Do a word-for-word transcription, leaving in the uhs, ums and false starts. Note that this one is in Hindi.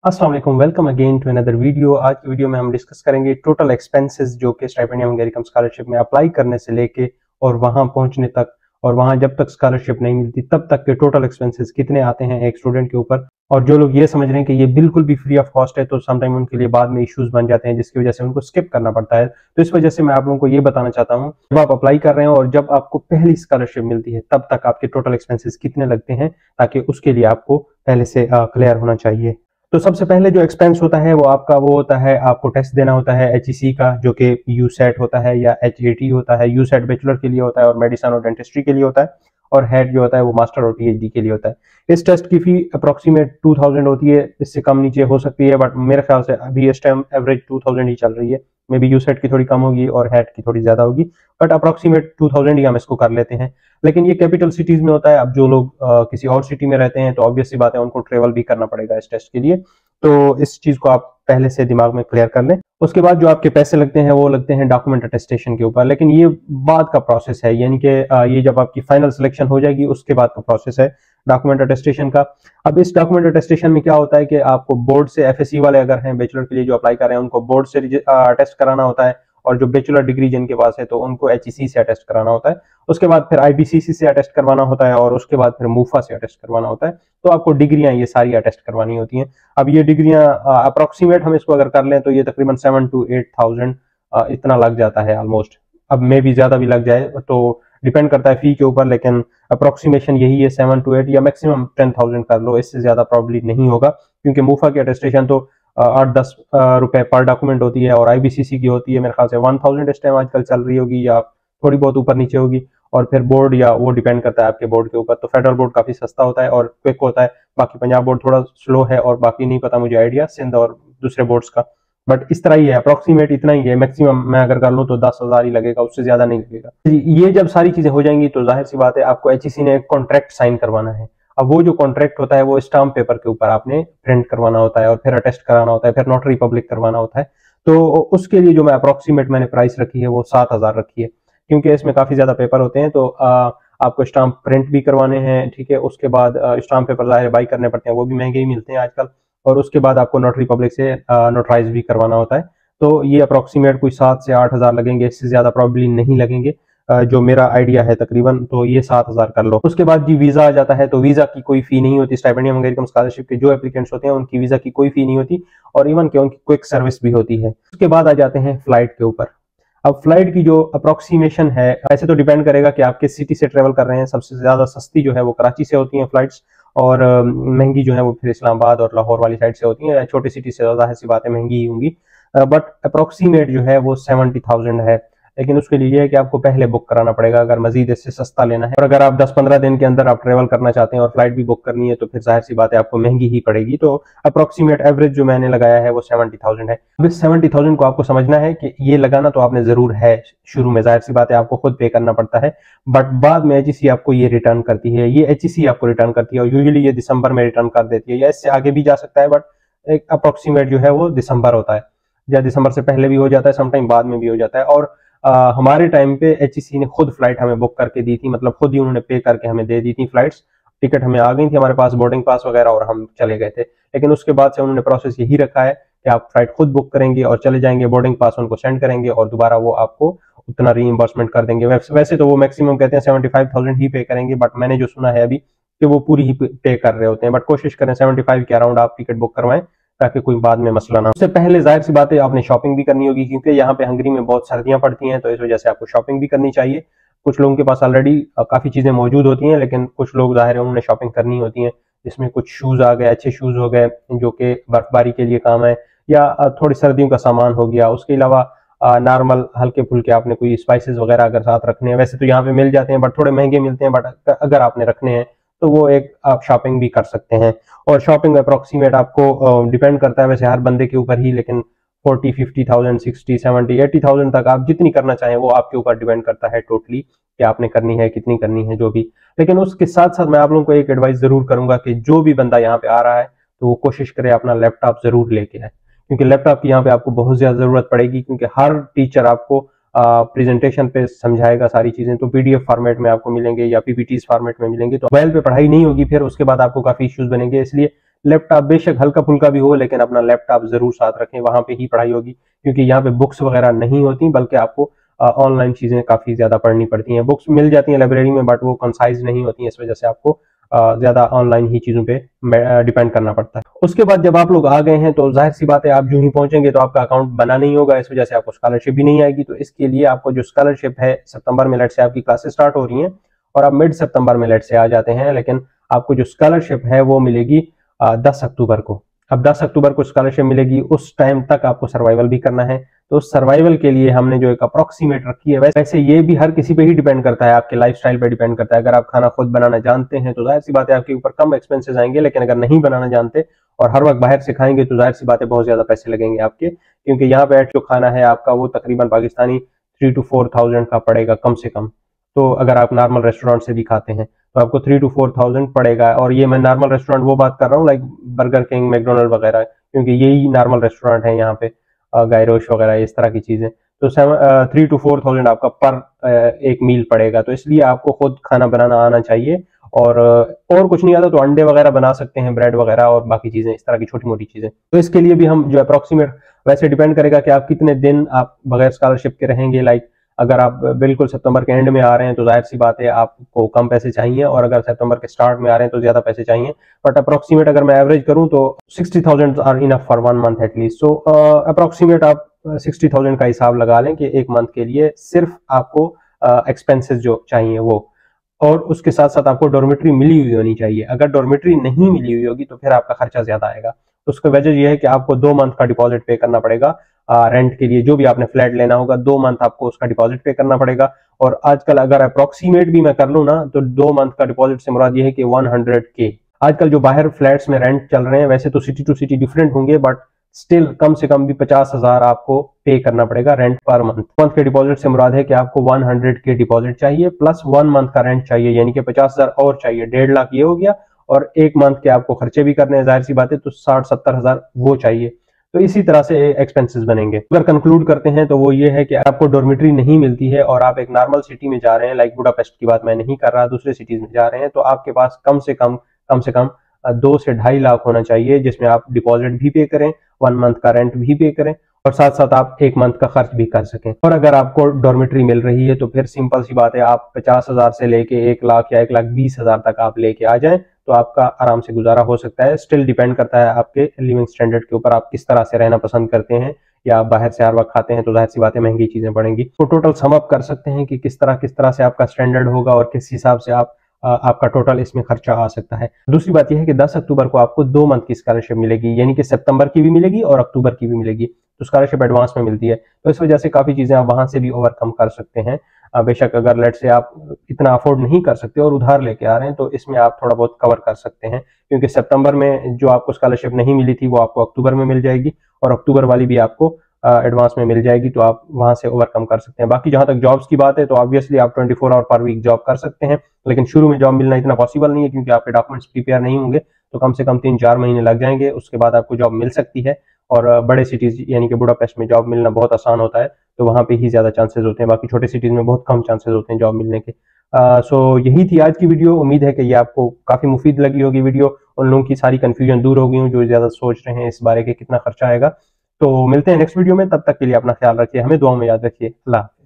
अस्सलाम वालेकुम, welcome again to another video. आज की वीडियो में हम डिस्कस करेंगे टोटल एक्सपेंसेस जो कि स्टाइपेंडियम अमेरिकन स्कॉलरशिप में अप्लाई करने से लेके और वहां पहुंचने तक और वहां जब तक स्कॉलरशिप नहीं मिलती तब तक के टोटल एक्सपेंसेस कितने आते हैं एक स्टूडेंट के ऊपर। और जो लोग ये समझ रहे हैं कि ये बिल्कुल भी फ्री ऑफ कॉस्ट है तो समटाइम उनके लिए बाद में इश्यूज बन जाते हैं जिसकी वजह से उनको स्किप करना पड़ता है। तो इस वजह से मैं आप लोगों को ये बताना चाहता हूँ, जब आप अप्लाई कर रहे हैं और जब आपको पहली स्कॉलरशिप मिलती है तब तक आपके टोटल एक्सपेंसेस कितने लगते हैं, ताकि उसके लिए आपको पहले से क्लियर होना चाहिए। तो सबसे पहले जो एक्सपेंस होता है वो आपका वो होता है, आपको टेस्ट देना होता है एच ई सी का, जो कि यू सेट होता है या एच ए टी होता है। यू सेट बैचलर के लिए होता है और मेडिसिन और डेंटिस्ट्री के लिए होता है, और हेड जो होता है वो मास्टर और पी एच डी के लिए होता है। इस टेस्ट की फी अप्रोक्सीमेट टू थाउजेंड होती है, इससे कम नीचे हो सकती है, बट मेरे ख्याल से अभी इस टाइम एवरेज टू थाउजेंड ही चल रही है। मे बी यू सेट की थोड़ी कम होगी और हेड की थोड़ी ज्यादा होगी, बट अप्रोक्सीमेट टू थाउजेंड ही हम इसको कर लेते हैं। लेकिन ये कैपिटल सिटीज में होता है। अब जो लोग आ, किसी और सिटी में रहते हैं तो ऑब्वियस सी बात है उनको ट्रेवल भी करना पड़ेगा इस टेस्ट के लिए। तो इस चीज को आप पहले से दिमाग में क्लियर कर लें। उसके बाद जो आपके पैसे लगते हैं वो लगते हैं डॉक्यूमेंट अटेस्टेशन के ऊपर, लेकिन ये बाद का प्रोसेस है, यानी कि ये जब आपकी फाइनल सिलेक्शन हो जाएगी उसके बाद का प्रोसेस है डॉक्यूमेंट अटेस्टेशन का। अब इस डॉक्यूमेंट अटेस्टेशन में क्या होता है कि आपको बोर्ड से, एफ एस सी वाले अगर हैं बैचलर के लिए जो अप्लाई कर रहे हैं उनको बोर्ड से अटेस्ट कराना होता है, और जो बैचलर डिग्री जिनके पास है तो उनको एच ई सी से अटेस्ट कराना होता है। उसके बाद फिर आई बी सी सी से अटेस्ट करवाना होता है, और उसके बाद फिर मूफा से अटेस्ट करवाना होता है। तो आपको डिग्रियां ये सारी अटेस्ट करवानी होती हैं। अब ये डिग्रियां अप्रोक्सीमेट हम इसको अगर कर लें तो ये तकरीबन सेवन टू एट थाउजेंड इतना लग जाता है ऑलमोस्ट। अब मे भी ज्यादा भी लग जाए, तो डिपेंड करता है फी के ऊपर, लेकिन अप्रोक्सीमेशन यही है सेवन टू एट या मैक्सिमम टेन थाउजेंड कर लो, इससे ज्यादा प्रॉब्ली नहीं होगा। क्योंकि मूफा की अटेस्टेशन तो आठ दस रुपए पर डॉक्यूमेंट होती है, और आईबीसीसी की होती है मेरे ख्याल से वन थाउजेंड इस टाइम आजकल चल रही होगी, या थोड़ी बहुत ऊपर नीचे होगी। और फिर बोर्ड, या वो डिपेंड करता है आपके बोर्ड के ऊपर। तो फेडरल बोर्ड काफी सस्ता होता है और क्विक होता है, बाकी पंजाब बोर्ड थोड़ा स्लो है, और बाकी नहीं पता मुझे आइडिया सिंध और दूसरे बोर्ड्स का। बट इस तरह ही है, अप्रोक्सीमेट इतना ही है। मैक्सिमम मैं अगर कर लूँ तो दस हजार ही लगेगा, उससे ज्यादा नहीं लगेगा। ये जब सारी चीजें हो जाएंगी तो जाहिर सी बात है आपको एच ई सी ने एक कॉन्ट्रैक्ट साइन करवाना है। अब वो जो कॉन्ट्रैक्ट होता है वो स्टाम्प पेपर के ऊपर आपने प्रिंट करवाना होता है, और फिर अटेस्ट कराना होता है, फिर नोटरी पब्लिक करवाना होता है। तो उसके लिए जो मैं अप्रोक्सीमेट मैंने प्राइस रखी है वो सात हजार रखी है, क्योंकि इसमें काफी ज्यादा पेपर होते हैं। तो आ, आपको स्टाम्प प्रिंट भी करवाने हैं, ठीक है। उसके बाद स्टाम्प पेपर जाहिर बाई करने पड़ते हैं, वो भी महंगे ही मिलते हैं आजकल। और उसके बाद आपको नोटरी पब्लिक से नोटराइज भी करवाना होता है। तो ये अप्रोक्सीमेट कोई सात से आठ हजार लगेंगे, इससे ज्यादा प्रॉब्ली नहीं लगेंगे, जो मेरा आइडिया है तकरीबन। तो ये सात हजार कर लो। उसके बाद जी वीजा आ जाता है, तो वीजा की कोई फी नहीं होती। स्टाइपेंडियम अमेरिकन स्कॉलरशिप के जो एप्लीकेंट्स होते हैं उनकी वीजा की कोई फी नहीं होती, और इवन के उनकी क्विक सर्विस भी होती है। उसके बाद आ जाते हैं फ्लाइट के ऊपर। अब फ्लाइट की जो अप्रोक्सीमेशन है, ऐसे तो डिपेंड करेगा कि आप किस सिटी से ट्रेवल कर रहे हैं। सबसे ज्यादा सस्ती जो है वो कराची से होती है फ्लाइट्स, और महंगी जो है वो फिर इस्लामाबाद और लाहौर वाली साइड से होती है। छोटी सिटी से ज्यादा ऐसी बातें महंगी ही होंगी, बट अप्रोक्सीमेट जो है वो सेवेंटी थाउजेंड है। लेकिन उसके लिए है कि आपको पहले बुक कराना पड़ेगा अगर मजीद इससे सस्ता लेना है। और अगर आप दस पंद्रह दिन के अंदर आप ट्रेवल करना चाहते हैं और फ्लाइट भी बुक करनी है तो फिर जाहिर सी बात है आपको महंगी ही पड़ेगी। तो अप्रोक्सीमेट एवरेज जो मैंने लगाया है वो सेवेंटी थाउजेंड है। अब इस सेवेंटी थाउजेंड को आपको समझना है कि ये लगाना तो आपने जरूर है शुरू में, जाहिर सी बात है आपको खुद पे करना पड़ता है, बट बाद में एच ई सी आपको ये रिटर्न करती है। ये एच ई सी आपको रिटर्न करती है, और यूजुअली ये दिसंबर में रिटर्न कर देती है, या इससे आगे भी जा सकता है, बट एक अप्रोक्सीमेट जो है वो दिसंबर होता है, या दिसंबर से पहले भी हो जाता है, समटाइम बाद में भी हो जाता है। और आ, हमारे टाइम पे एच ई सी ने खुद फ्लाइट हमें बुक करके दी थी, मतलब खुद ही उन्होंने पे करके हमें दे दी थी फ्लाइट्स। टिकट हमें आ गई थी हमारे पास, बोर्डिंग पास वगैरह, और हम चले गए थे। लेकिन उसके बाद से उन्होंने प्रोसेस यही रखा है कि आप फ्लाइट खुद बुक करेंगे और चले जाएंगे, बोर्डिंग पास उनको सेंड करेंगे, और दोबारा वो आपको उतना रीइंबर्समेंट कर देंगे। वैसे तो वो मैक्सिमम कहते हैं सेवेंटी फाइव थाउजेंड ही पे करेंगे, बट मैंने जो सुना है अभी कि वो पूरी ही पे कर रहे होते हैं। बट कोशिश करें सेवेंटी फाइव के अराउंड आप टिकट बुक करवाएं, ताकि कोई बाद में मसला ना हो। उससे पहले जाहिर सी बात है आपने शॉपिंग भी करनी होगी, क्योंकि यहाँ पे हंगरी में बहुत सर्दियां पड़ती हैं, तो इस वजह से आपको शॉपिंग भी करनी चाहिए। कुछ लोगों के पास ऑलरेडी काफी चीजें मौजूद होती हैं, लेकिन कुछ लोग जाहिर है उन्होंने शॉपिंग करनी होती है, जिसमें कुछ शूज आ गए, अच्छे शूज हो गए जो कि बर्फबारी के लिए काम है, या थोड़ी सर्दियों का सामान हो गया। उसके अलावा नॉर्मल हल्के फुल्के आपने कोई स्पाइसेस वगैरह अगर साथ रखने हैं, वैसे तो यहाँ पे मिल जाते हैं बट थोड़े महंगे मिलते हैं, बट अगर आपने रखने हैं तो वो एक आप शॉपिंग भी कर सकते हैं। और शॉपिंग अप्रोक्सीमेट आपको डिपेंड करता है वैसे हर बंदे के ऊपर ही, लेकिन forty fifty thousand sixty seventy eighty thousand तक आप जितनी करना चाहें वो आपके ऊपर डिपेंड करता है टोटली, कि आपने करनी है कितनी करनी है जो भी। लेकिन उसके साथ साथ मैं आप लोगों को एक एडवाइस जरूर करूंगा कि जो भी बंदा यहाँ पे आ रहा है तो वो कोशिश करे अपना लैपटॉप जरूर लेके आए, क्योंकि लैपटॉप की यहाँ पे आपको बहुत ज्यादा जरूरत पड़ेगी। क्योंकि हर टीचर आपको प्रेजेंटेशन पे समझाएगा सारी चीजें, तो पीडीएफ फॉर्मेट में आपको मिलेंगे या पीपीटीज फॉर्मेट में मिलेंगे, तो मोबाइल पे पढ़ाई नहीं होगी, फिर उसके बाद आपको काफी इश्यूज बनेंगे। इसलिए लैपटॉप बेशक हल्का फुल्का भी हो, लेकिन अपना लैपटॉप जरूर साथ रखें, वहां पे ही पढ़ाई होगी, क्योंकि यहाँ पे बुक्स वगैरह नहीं होती, बल्कि आपको ऑनलाइन चीजें काफी ज्यादा पढ़नी पड़ती हैं। बुक्स मिल जाती हैं लाइब्रेरी में, बट वो कंसाइज नहीं होती हैं, इस वजह से आपको ज्यादा ऑनलाइन ही चीजों पे डिपेंड करना पड़ता है। उसके बाद जब आप लोग आ गए हैं तो जाहिर सी बात है, आप जो ही पहुंचेंगे तो आपका अकाउंट बना नहीं होगा, इस वजह से आपको स्कॉलरशिप भी नहीं आएगी। तो इसके लिए आपको जो स्कॉलरशिप है, सितंबर में लेट से आपकी क्लासेस स्टार्ट हो रही हैं और आप मिड सितंबर में लेट से आ जाते हैं, लेकिन आपको जो स्कॉलरशिप है वो मिलेगी दस अक्टूबर को। अब दस अक्टूबर को स्कॉलरशिप मिलेगी, उस टाइम तक आपको सर्वाइवल भी करना है। तो सर्वाइवल के लिए हमने जो एक अप्रोक्सीमेट रखी है, वैसे ये भी हर किसी पे ही डिपेंड करता है, आपके लाइफस्टाइल पे डिपेंड करता है। अगर आप खाना खुद बनाना जानते हैं तो जाहिर सी बात है आपके ऊपर कम एक्सपेंसेस आएंगे, लेकिन अगर नहीं बनाना जानते और हर वक्त बाहर से खाएंगे तो जाहिर सी बात है बहुत ज्यादा पैसे लगेंगे आपके, क्योंकि यहाँ पे जो खाना है आपका वो तकरीबन Pakistani three two four thousand का पड़ेगा कम से कम। तो अगर आप नॉर्मल रेस्टोरेंट से भी खाते हैं तो आपको थ्री टू फोर थाउजेंड पड़ेगा। और ये मैं नॉर्मल रेस्टोरेंट वो बात कर रहा हूँ लाइक बर्गर किंग, मैकडोनल्ड वगैरह, क्योंकि यही नॉर्मल रेस्टोरेंट है यहाँ पे, गायरोश वगैरह इस तरह की चीजें। तो seven three two four thousand आपका पर एक मील पड़ेगा। तो इसलिए आपको खुद खाना बनाना आना चाहिए, और और कुछ नहीं आता तो अंडे वगैरह बना सकते हैं, ब्रेड वगैरह और बाकी चीजें, इस तरह की छोटी मोटी चीजें। तो इसके लिए भी हम जो अप्रोक्सीमेट, वैसे डिपेंड करेगा कि आप कितने दिन आप बगैर स्कॉलरशिप के रहेंगे। लाइक अगर आप बिल्कुल सितंबर के एंड में आ रहे हैं तो जाहिर सी बात है आपको कम पैसे चाहिए, और अगर सितंबर के स्टार्ट में आ रहे हैं तो ज्यादा पैसे चाहिए। बट अप्रोक्सीमेट अगर मैं एवरेज करूं तो sixty thousand are enough for one month at least. So approximate आप सिक्सटी थाउजेंड का हिसाब लगा लें कि एक मंथ के लिए सिर्फ आपको एक्सपेंसेस uh, जो चाहिए वो, और उसके साथ साथ आपको डॉर्मेट्री मिली हुई होनी चाहिए। अगर डॉर्मेट्री नहीं मिली हुई होगी तो फिर आपका खर्चा ज्यादा आएगा। उसकी वजह यह है कि आपको दो मंथ का डिपॉजिट पे करना पड़ेगा रेंट uh, के लिए। जो भी आपने फ्लैट लेना होगा दो मंथ आपको उसका डिपॉजिट पे करना पड़ेगा। और आजकल अगर अप्रोक्सीमेट भी मैं कर लूँ ना तो दो मंथ का डिपॉजिट से मुराद ये है कि वन हंड्रेड के। आजकल जो बाहर फ्लैट्स में रेंट चल रहे हैं, वैसे तो सिटी टू सिटी डिफरेंट होंगे, बट स्टिल कम से कम भी पचास हजार आपको पे करना पड़ेगा रेंट पर मंथ। मंथ के डिपॉजिट से मुराद है कि आपको वन हंड्रेड के डिपॉजिट चाहिए प्लस वन मंथ का रेंट चाहिए, यानी कि पचास हजार और चाहिए, डेढ़ लाख ये हो गया। और एक मंथ के आपको खर्चे भी करने हैं जाहिर सी बात है, तो साठ सत्तर हजार वो चाहिए। तो इसी तरह से एक्सपेंसेस बनेंगे। अगर कंक्लूड करते हैं तो वो ये है कि आपको डॉर्मेट्री नहीं मिलती है और आप एक नॉर्मल सिटी में जा रहे हैं, लाइक बुडापेस्ट की बात मैं नहीं कर रहा, दूसरे सिटीज में जा रहे हैं, तो आपके पास कम से कम कम से कम दो से ढाई लाख होना चाहिए, जिसमें आप डिपॉजिट भी पे करें, वन मंथ का रेंट भी पे करें, और साथ साथ आप एक मंथ का खर्च भी कर सकें। और अगर आपको डॉर्मेट्री मिल रही है तो फिर सिंपल सी बात है, आप पचास हजार से लेके एक लाख या एक लाख बीस हजार तक आप लेके आ जाएं तो आपका आराम से गुजारा हो सकता है। स्टिल डिपेंड करता है आपके लिविंग स्टैंडर्ड के ऊपर, आप किस तरह से रहना पसंद करते हैं, या आप बाहर से हर वक्त खाते हैं तो जाहिर सी बात है महंगी चीजें पड़ेंगी। तो टोटल सम अप कर सकते हैं कि किस तरह किस तरह से आपका स्टैंडर्ड होगा और किस हिसाब से आप आपका टोटल इसमें खर्चा आ सकता है। दूसरी बात यह है कि दस अक्टूबर को आपको दो मंथ की स्कॉलरशिप मिलेगी, यानी कि सितंबर की भी मिलेगी और अक्टूबर की भी मिलेगी। तो स्कॉलरशिप एडवांस में मिलती है, तो इस वजह से काफी चीजें आप वहां से भी ओवरकम कर सकते हैं। बेशक अगर लेट से आप इतना अफोर्ड नहीं कर सकते और उधार लेके आ रहे हैं तो इसमें आप थोड़ा बहुत कवर कर सकते हैं, क्योंकि सितंबर में जो आपको स्कॉलरशिप नहीं मिली थी वो आपको अक्टूबर में मिल जाएगी, और अक्टूबर वाली भी आपको एडवांस में मिल जाएगी, तो आप वहां से ओवरकम कर सकते हैं। बाकी जहां तक जॉब्स की बात है तो ऑब्वियसली आप twenty four hour per week job कर सकते हैं, लेकिन शुरू में जॉब मिलना इतना पॉसिबल नहीं है, क्योंकि आपके डॉक्यूमेंट्स प्रिपेयर नहीं होंगे, तो कम से कम तीन चार महीने लग जाएंगे, उसके बाद आपको जॉब मिल सकती है। और बड़े सिटीज यानी कि बुडापेस्ट में जॉब मिलना बहुत आसान होता है, तो वहां पे ही ज्यादा चांसेस होते हैं, बाकी छोटे सिटीज में बहुत कम चांसेस होते हैं जॉब मिलने के। सो uh, so यही थी आज की वीडियो। उम्मीद है कि ये आपको काफी मुफीद लगी होगी वीडियो, उन लोगों की सारी कंफ्यूजन दूर हो गई हो जो ज्यादा सोच रहे हैं इस बारे के कितना खर्चा आएगा। तो मिलते हैं नेक्स्ट वीडियो में, तब तक के लिए अपना ख्याल रखिए, हमें दुआओं में याद रखिए। अल्लाह।